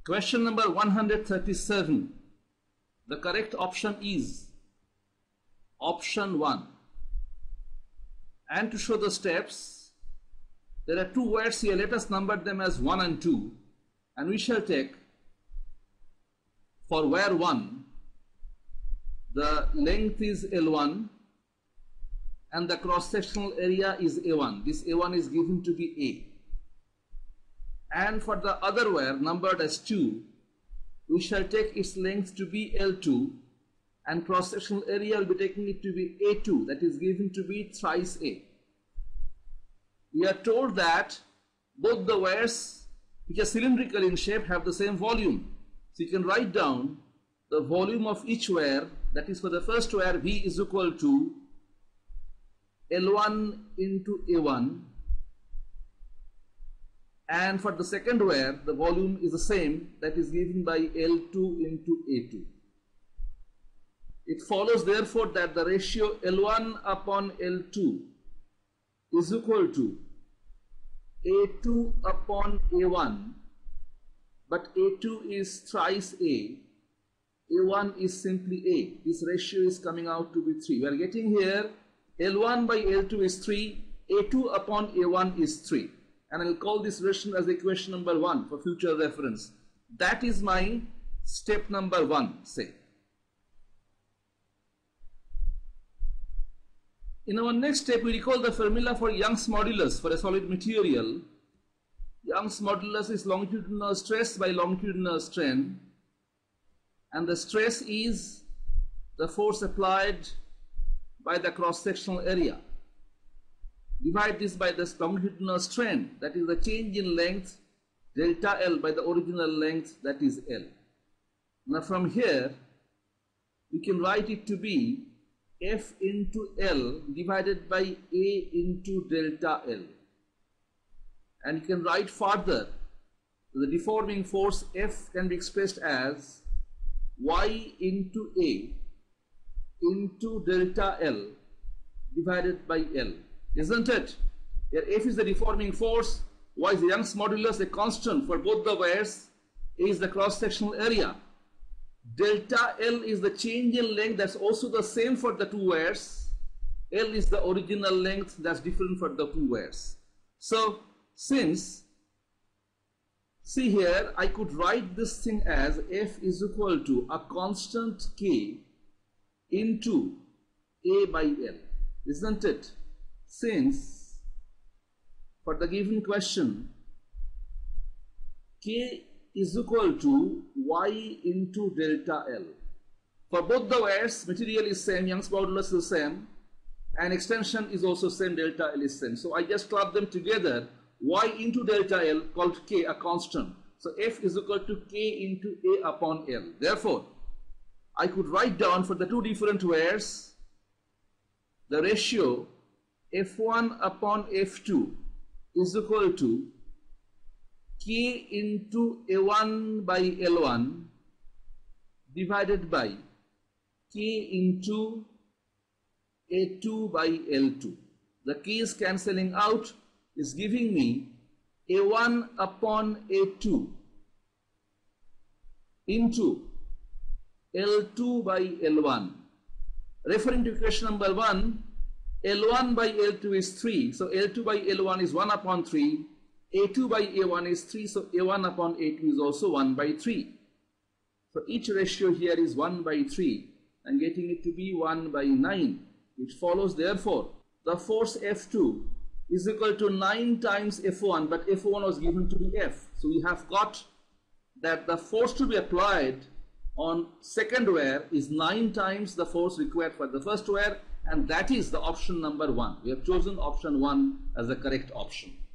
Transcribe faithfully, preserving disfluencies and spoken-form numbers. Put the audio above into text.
Question number one hundred thirty-seven. The correct option is option one. And to show the steps, there are two words here. Let us number them as one and two. And we shall take for wire one, the length is L one and the cross-sectional area is A one. This A one is given to be A. And for the other wire numbered as two, we shall take its length to be L two and cross-sectional area will be taking it to be A two, that is given to be thrice A. We are told that both the wires which are cylindrical in shape have the same volume. So you can write down the volume of each wire, that is for the first wire V is equal to L one into A one, and for the second wire the volume is the same, that is given by L two into A two. It follows therefore that the ratio L one upon L two is equal to A two upon A one, but A two is thrice A, A one is simply A. This ratio is coming out to be three. We are getting here L one by L two is three, A two upon A one is three. And I will call this relation as equation number one for future reference. That is my step number one, say. In our next step, we recall the formula for Young's modulus for a solid material. Young's modulus is longitudinal stress by longitudinal strain, and the stress is the force applied by the cross-sectional area. Divide this by the longitudinal strain, that is the change in length, delta L by the original length, that is L. Now from here, we can write it to be F into L divided by A into delta L. And you can write further, the deforming force F can be expressed as Y into A into delta L divided by L. Isn't it? Here F is the deforming force, Y is the Young's modulus, a constant for both the wires, A is the cross-sectional area. Delta L is the change in length, that's also the same for the two wires. L is the original length, that's different for the two wires. So since, see here, I could write this thing as F is equal to a constant K into A by L, isn't it? Since for the given question K is equal to Y into delta L. For both the wires, material is same, Young's modulus is same, and extension is also same, delta L is same. So I just club them together, Y into delta L called K, a constant. So F is equal to K into A upon L. Therefore, I could write down for the two different wires the ratio F one upon F two is equal to K into A one by L one divided by K into A two by L two. The K's cancelling out is giving me A one upon A two into L two by L one. Referring to equation number one, L one by L two is three, so L two by L one is one upon three, A two by A one is three, so A one upon A two is also one by three. So each ratio here is one by three and getting it to be one by nine, which follows therefore the force F two is equal to nine times F one, but F one was given to be F. So we have got that the force to be applied on second wire is nine times the force required for the first wire, and that is the option number one. We have chosen option one as the correct option.